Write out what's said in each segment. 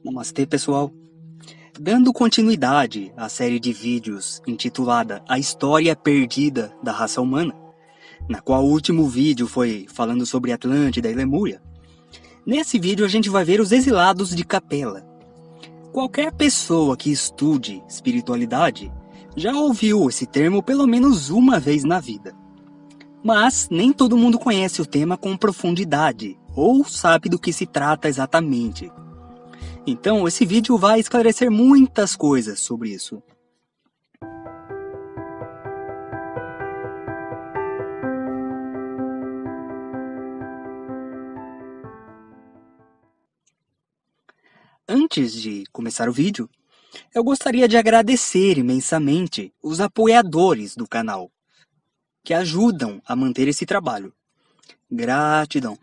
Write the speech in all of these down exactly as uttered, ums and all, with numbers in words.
Namastê, pessoal! Dando continuidade à série de vídeos intitulada A História Perdida da Raça Humana, na qual o último vídeo foi falando sobre Atlântida e Lemúria, nesse vídeo a gente vai ver os exilados de Capela. Qualquer pessoa que estude espiritualidade já ouviu esse termo pelo menos uma vez na vida. Mas nem todo mundo conhece o tema com profundidade, ou sabe do que se trata exatamente. Então, esse vídeo vai esclarecer muitas coisas sobre isso. Antes de começar o vídeo, eu gostaria de agradecer imensamente os apoiadores do canal, que ajudam a manter esse trabalho. Gratidão!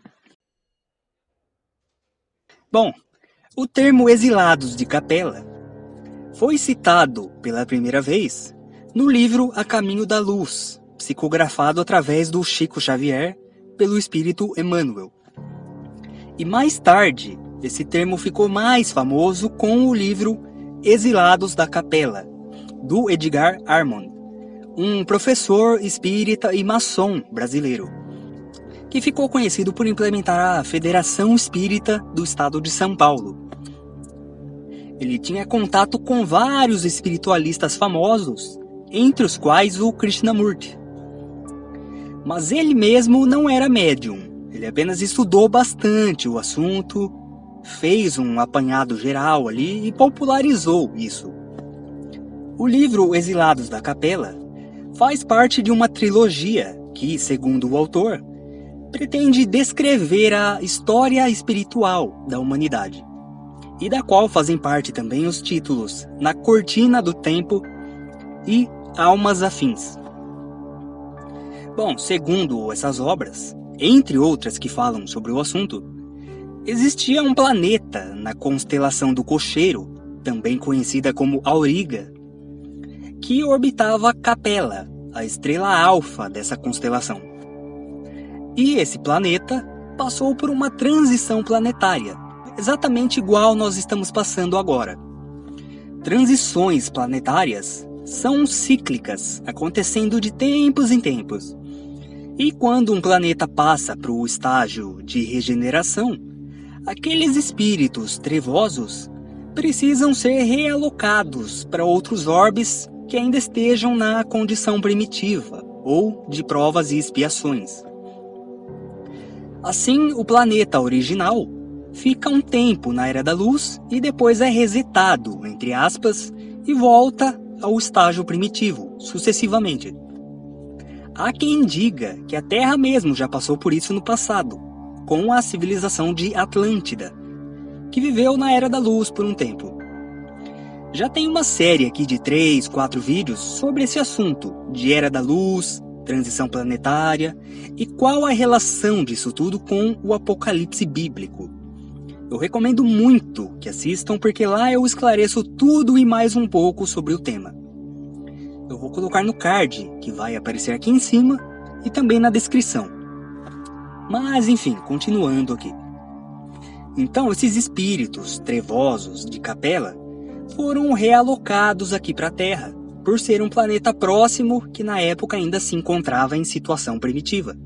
Bom, o termo exilados de Capela foi citado pela primeira vez no livro A Caminho da Luz, psicografado através do Chico Xavier pelo Espírito Emmanuel. E mais tarde, esse termo ficou mais famoso com o livro Exilados da Capela, do Edgar Armond, um professor espírita e maçom brasileiro, que ficou conhecido por implementar a Federação Espírita do Estado de São Paulo. Ele tinha contato com vários espiritualistas famosos, entre os quais o Krishnamurti. Mas ele mesmo não era médium, ele apenas estudou bastante o assunto, fez um apanhado geral ali e popularizou isso. O livro Exilados da Capela faz parte de uma trilogia que, segundo o autor, pretende descrever a história espiritual da humanidade, e da qual fazem parte também os títulos Na Cortina do Tempo e Almas Afins. Bom, segundo essas obras, entre outras que falam sobre o assunto, existia um planeta na constelação do Cocheiro, também conhecida como Auriga, que orbitava Capela, a estrela alfa dessa constelação. E esse planeta passou por uma transição planetária, exatamente igual nós estamos passando agora. Transições planetárias são cíclicas, acontecendo de tempos em tempos. E quando um planeta passa para o estágio de regeneração, aqueles espíritos trevosos precisam ser realocados para outros orbes que ainda estejam na condição primitiva, ou de provas e expiações. Assim, o planeta original fica um tempo na Era da Luz e depois é resetado, entre aspas, e volta ao estágio primitivo, sucessivamente. Há quem diga que a Terra mesmo já passou por isso no passado, com a civilização de Atlântida, que viveu na Era da Luz por um tempo. Já tem uma série aqui de três, quatro vídeos sobre esse assunto, de Era da Luz, transição planetária, e qual a relação disso tudo com o Apocalipse bíblico. Eu recomendo muito que assistam, porque lá eu esclareço tudo e mais um pouco sobre o tema. Eu vou colocar no card, que vai aparecer aqui em cima, e também na descrição. Mas enfim, continuando aqui. Então, esses espíritos trevosos de Capela foram realocados aqui para a Terra, por ser um planeta próximo que na época ainda se encontrava em situação primitiva.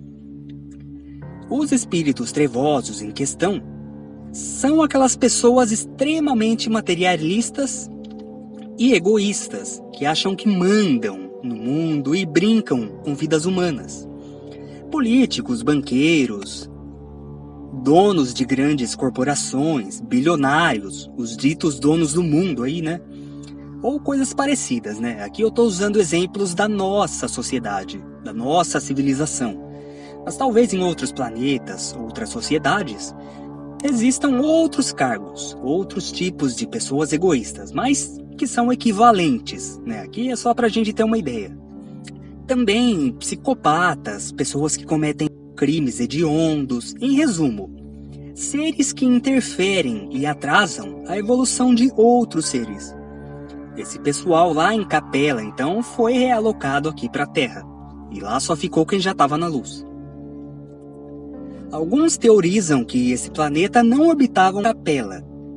Os espíritos trevosos em questão são aquelas pessoas extremamente materialistas e egoístas, que acham que mandam no mundo e brincam com vidas humanas. Políticos, banqueiros, donos de grandes corporações, bilionários, os ditos donos do mundo aí, né? Ou coisas parecidas, né? Aqui eu estou usando exemplos da nossa sociedade, da nossa civilização. Mas talvez em outros planetas, outras sociedades, existam outros cargos, outros tipos de pessoas egoístas, mas que são equivalentes, né? Aqui é só para a gente ter uma ideia. Também psicopatas, pessoas que cometem crimes hediondos, em resumo, seres que interferem e atrasam a evolução de outros seres. Esse pessoal lá em Capela, então, foi realocado aqui para a Terra, e lá só ficou quem já estava na luz. Alguns teorizam que esse planeta não orbitava Capela,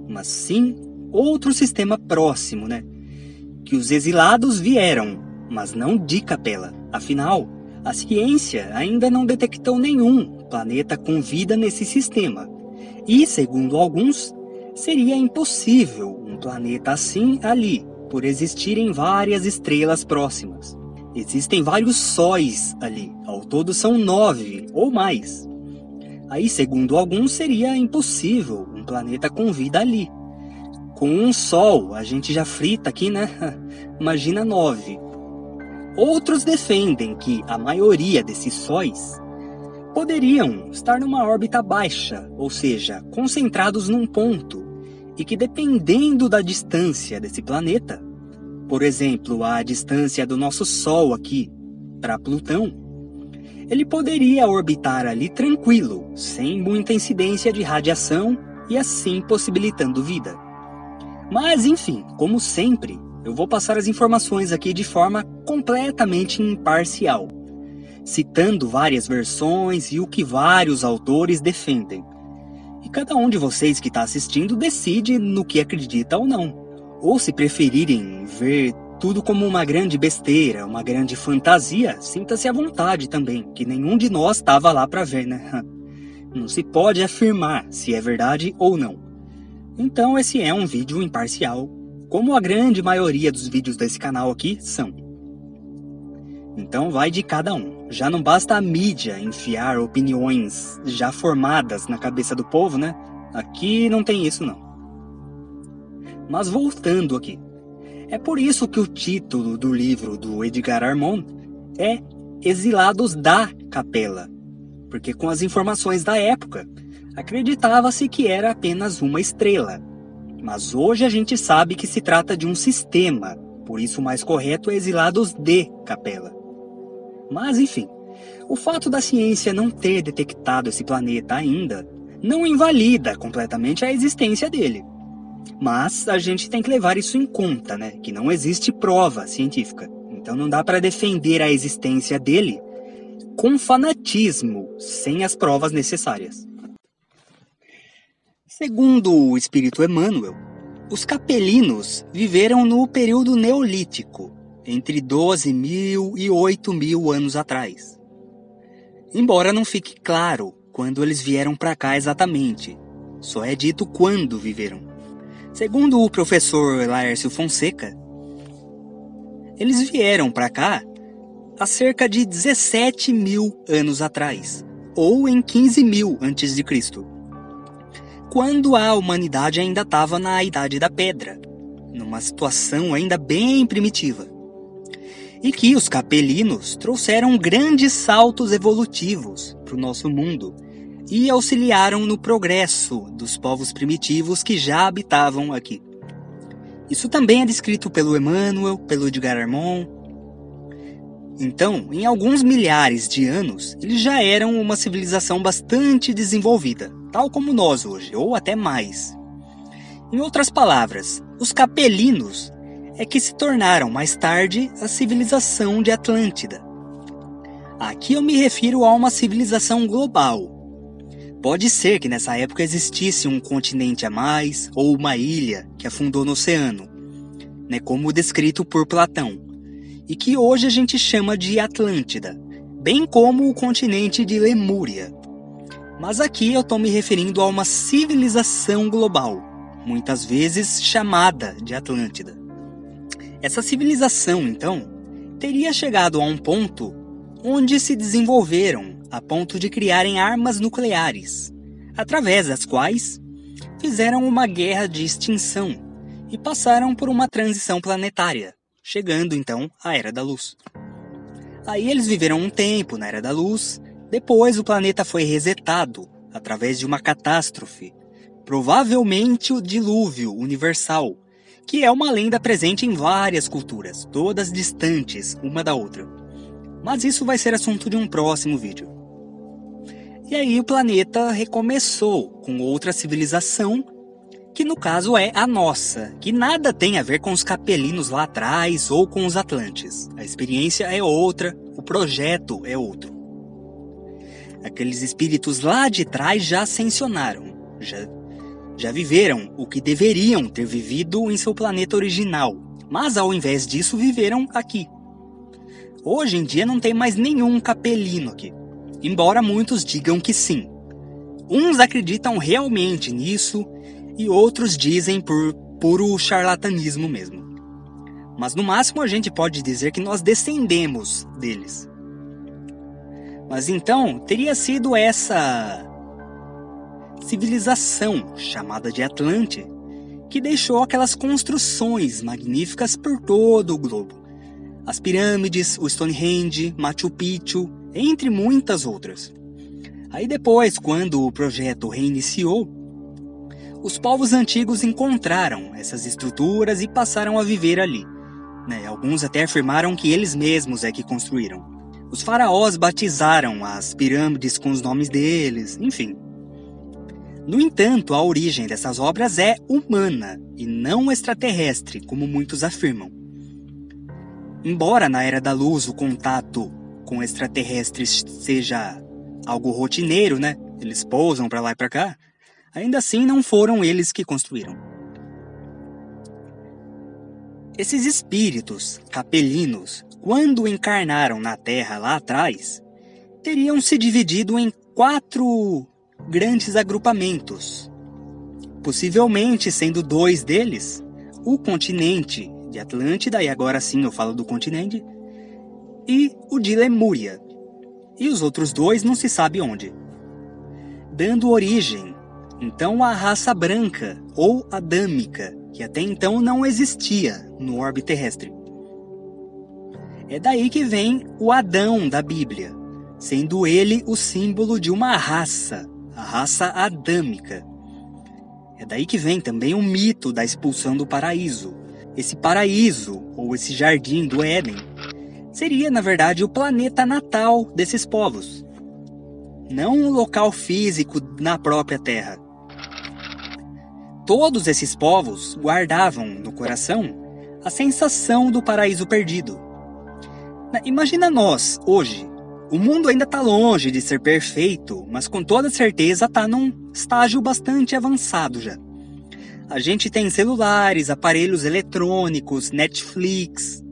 mas sim outro sistema próximo, né? Que os exilados vieram, mas não de Capela. Afinal, a ciência ainda não detectou nenhum planeta com vida nesse sistema. E, segundo alguns, seria impossível um planeta assim ali, por existirem várias estrelas próximas. Existem vários sóis ali, ao todo são nove ou mais. Aí, segundo alguns, seria impossível um planeta com vida ali. Com um sol, a gente já frita aqui, né? Imagina nove. Outros defendem que a maioria desses sóis poderiam estar numa órbita baixa, ou seja, concentrados num ponto, e que dependendo da distância desse planeta, por exemplo, a distância do nosso Sol aqui para Plutão, ele poderia orbitar ali tranquilo, sem muita incidência de radiação e assim possibilitando vida. Mas enfim, como sempre, eu vou passar as informações aqui de forma completamente imparcial, citando várias versões e o que vários autores defendem. E cada um de vocês que está assistindo decide no que acredita ou não. Ou se preferirem ver tudo como uma grande besteira, uma grande fantasia, sinta-se à vontade também, que nenhum de nós estava lá para ver, né? Não se pode afirmar se é verdade ou não. Então esse é um vídeo imparcial, como a grande maioria dos vídeos desse canal aqui são. Então vai de cada um. Já não basta a mídia enfiar opiniões já formadas na cabeça do povo, né? Aqui não tem isso não. Mas voltando aqui. É por isso que o título do livro do Edgar Armond é Exilados da Capela. Porque com as informações da época, acreditava-se que era apenas uma estrela. Mas hoje a gente sabe que se trata de um sistema. Por isso o mais correto é Exilados de Capela. Mas enfim, o fato da ciência não ter detectado esse planeta ainda não invalida completamente a existência dele. Mas a gente tem que levar isso em conta, né? Que não existe prova científica. Então não dá para defender a existência dele com fanatismo, sem as provas necessárias. Segundo o espírito Emmanuel, os capelinos viveram no período neolítico, entre doze mil e oito mil anos atrás. Embora não fique claro quando eles vieram para cá exatamente, só é dito quando viveram. Segundo o professor Laércio Fonseca, eles vieram para cá há cerca de dezessete mil anos atrás, ou em quinze mil antes de Cristo, quando a humanidade ainda estava na Idade da Pedra, numa situação ainda bem primitiva. E que os capelinos trouxeram grandes saltos evolutivos para o nosso mundo e auxiliaram no progresso dos povos primitivos que já habitavam aqui. Isso também é descrito pelo Emmanuel, pelo Edgar Armond. Então, em alguns milhares de anos, eles já eram uma civilização bastante desenvolvida, tal como nós hoje, ou até mais. Em outras palavras, os capelinos é que se tornaram mais tarde a civilização de Atlântida. Aqui eu me refiro a uma civilização global. Pode ser que nessa época existisse um continente a mais ou uma ilha que afundou no oceano, né, como descrito por Platão, e que hoje a gente chama de Atlântida, bem como o continente de Lemúria. Mas aqui eu estou me referindo a uma civilização global, muitas vezes chamada de Atlântida. Essa civilização, então, teria chegado a um ponto onde se desenvolveram a ponto de criarem armas nucleares, através das quais fizeram uma guerra de extinção e passaram por uma transição planetária, chegando então à Era da Luz. Aí eles viveram um tempo na Era da Luz, depois o planeta foi resetado através de uma catástrofe, provavelmente o dilúvio universal, que é uma lenda presente em várias culturas, todas distantes uma da outra. Mas isso vai ser assunto de um próximo vídeo. E aí o planeta recomeçou com outra civilização, que no caso é a nossa, que nada tem a ver com os capelinos lá atrás ou com os Atlantes. A experiência é outra, o projeto é outro. Aqueles espíritos lá de trás já ascensionaram, já, já viveram o que deveriam ter vivido em seu planeta original, mas ao invés disso viveram aqui. Hoje em dia não tem mais nenhum capelino aqui, embora muitos digam que sim. Uns acreditam realmente nisso e outros dizem por puro charlatanismo mesmo. Mas no máximo a gente pode dizer que nós descendemos deles. Mas então teria sido essa civilização chamada de Atlante que deixou aquelas construções magníficas por todo o globo. As pirâmides, o Stonehenge, Machu Picchu, entre muitas outras. Aí depois, quando o projeto reiniciou, os povos antigos encontraram essas estruturas e passaram a viver ali. Né? Alguns até afirmaram que eles mesmos é que construíram. Os faraós batizaram as pirâmides com os nomes deles, enfim. No entanto, a origem dessas obras é humana e não extraterrestre, como muitos afirmam. Embora na Era da Luz o contato com extraterrestres seja algo rotineiro, né? Eles pousam para lá e para cá, ainda assim não foram eles que construíram. Esses espíritos capelinos, quando encarnaram na Terra lá atrás, teriam se dividido em quatro grandes agrupamentos, possivelmente sendo dois deles o continente de Atlântida, e agora sim eu falo do continente, e o de Lemúria, e os outros dois não se sabe onde, dando origem então à raça branca ou adâmica, que até então não existia no orbe terrestre. É daí que vem o Adão da Bíblia, sendo ele o símbolo de uma raça, a raça adâmica. É daí que vem também o mito da expulsão do paraíso. Esse paraíso, ou esse jardim do Éden, seria na verdade o planeta natal desses povos, não um local físico na própria Terra. Todos esses povos guardavam no coração a sensação do paraíso perdido. Imagina nós, hoje. O mundo ainda está longe de ser perfeito, mas com toda certeza está num estágio bastante avançado já. A gente tem celulares, aparelhos eletrônicos, Netflix,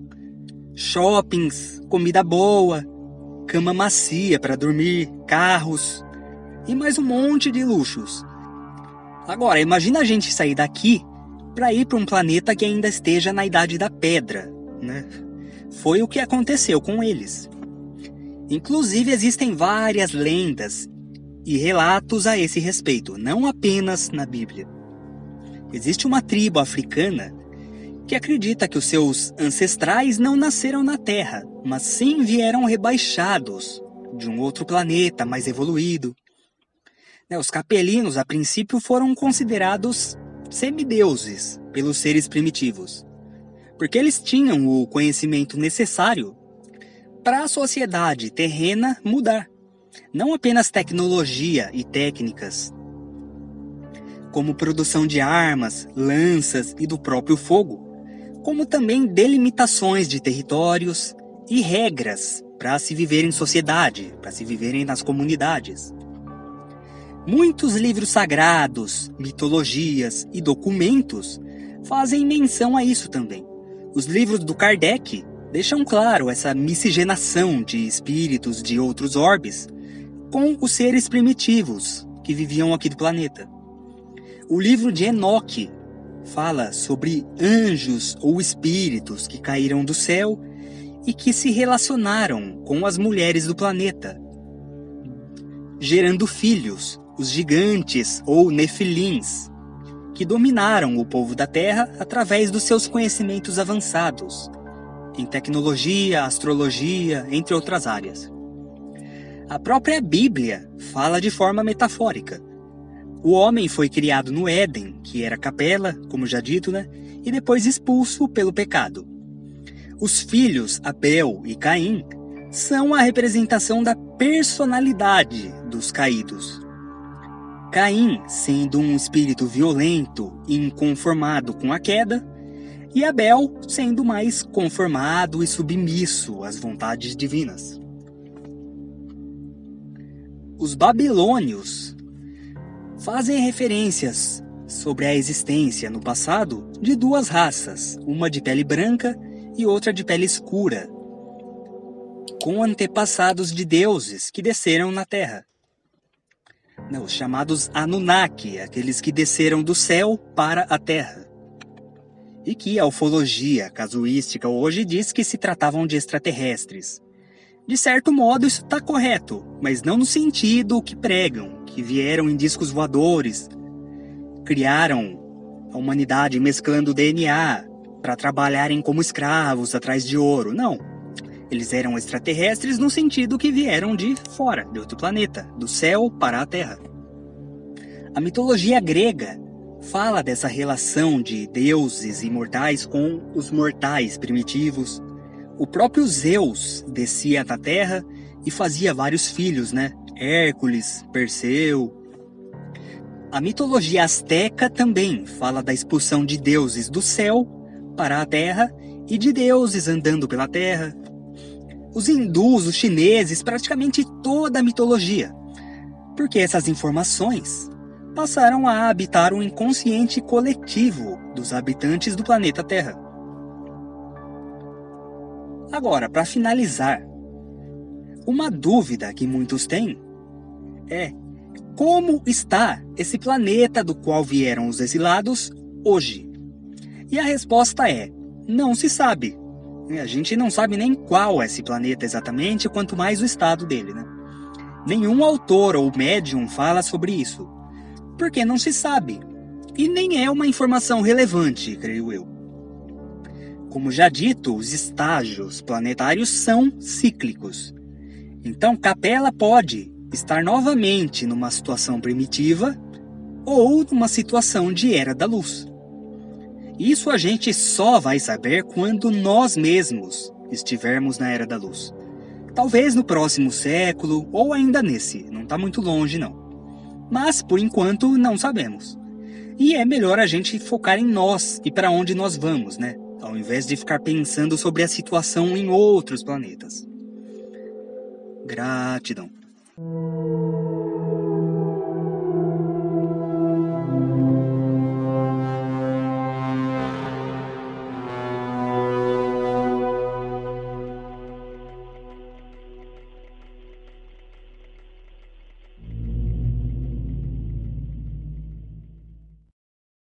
shoppings, comida boa, cama macia para dormir, carros e mais um monte de luxos. Agora, imagina a gente sair daqui para ir para um planeta que ainda esteja na Idade da Pedra, né? Foi o que aconteceu com eles. Inclusive, existem várias lendas e relatos a esse respeito, não apenas na Bíblia. Existe uma tribo africana que acredita que os seus ancestrais não nasceram na Terra, mas sim vieram rebaixados de um outro planeta mais evoluído. Os capelinos, a princípio, foram considerados semideuses pelos seres primitivos, porque eles tinham o conhecimento necessário para a sociedade terrena mudar. Não apenas tecnologia e técnicas, como produção de armas, lanças e do próprio fogo, como também delimitações de territórios e regras para se viver em sociedade, para se viverem nas comunidades. Muitos livros sagrados, mitologias e documentos fazem menção a isso também. Os livros do Kardec deixam claro essa miscigenação de espíritos de outros orbes com os seres primitivos que viviam aqui do planeta. O livro de Enoque fala sobre anjos ou espíritos que caíram do céu e que se relacionaram com as mulheres do planeta, gerando filhos, os gigantes ou nefilins, que dominaram o povo da Terra através dos seus conhecimentos avançados em tecnologia, astrologia, entre outras áreas. A própria Bíblia fala de forma metafórica. O homem foi criado no Éden, que era capela, como já dito, né? E depois expulso pelo pecado. Os filhos Abel e Caim são a representação da personalidade dos caídos. Caim sendo um espírito violento e inconformado com a queda, e Abel sendo mais conformado e submisso às vontades divinas. Os babilônios fazem referências sobre a existência no passado de duas raças, uma de pele branca e outra de pele escura, com antepassados de deuses que desceram na Terra. Não, os chamados Anunnaki, aqueles que desceram do céu para a Terra. E que a ufologia casuística hoje diz que se tratavam de extraterrestres. De certo modo isso está correto, mas não no sentido que pregam, que vieram em discos voadores, criaram a humanidade mesclando D N A para trabalharem como escravos atrás de ouro. Não, eles eram extraterrestres no sentido que vieram de fora, de outro planeta, do céu para a Terra. A mitologia grega fala dessa relação de deuses imortais com os mortais primitivos. O próprio Zeus descia da Terra e fazia vários filhos, né? Hércules, Perseu. A mitologia asteca também fala da expulsão de deuses do céu para a Terra e de deuses andando pela Terra. Os hindus, os chineses, praticamente toda a mitologia. Porque essas informações passaram a habitar o inconsciente coletivo dos habitantes do planeta Terra. Agora, para finalizar, uma dúvida que muitos têm é: como está esse planeta do qual vieram os exilados hoje? E a resposta é: não se sabe. A gente não sabe nem qual é esse planeta exatamente, quanto mais o estado dele, né? Nenhum autor ou médium fala sobre isso, porque não se sabe. E nem é uma informação relevante, creio eu. Como já dito, os estágios planetários são cíclicos. Então, Capela pode estar novamente numa situação primitiva ou numa situação de Era da Luz. Isso a gente só vai saber quando nós mesmos estivermos na Era da Luz. Talvez no próximo século ou ainda nesse, não está muito longe não. Mas, por enquanto, não sabemos. E é melhor a gente focar em nós e para onde nós vamos, né? Ao invés de ficar pensando sobre a situação em outros planetas. Gratidão.